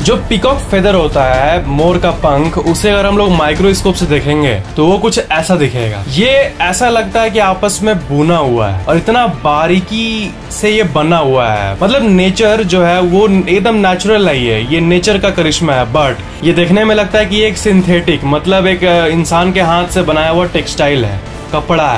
जो peacock feather होता है, मोर का पंख, उसे अगर हम लोग माइक्रोस्कोप से देखेंगे तो वो कुछ ऐसा दिखेगा। ये ऐसा लगता है कि आपस में बुना हुआ है और इतना बारीकी से ये बना हुआ है। मतलब नेचर जो है वो एकदम नेचुरल है, ये नेचर का करिश्मा है। बट ये देखने में लगता है कि ये एक सिंथेटिक, मतलब एक इंसान के हाथ से बनाया हुआ टेक्सटाइल है, कपड़ा है।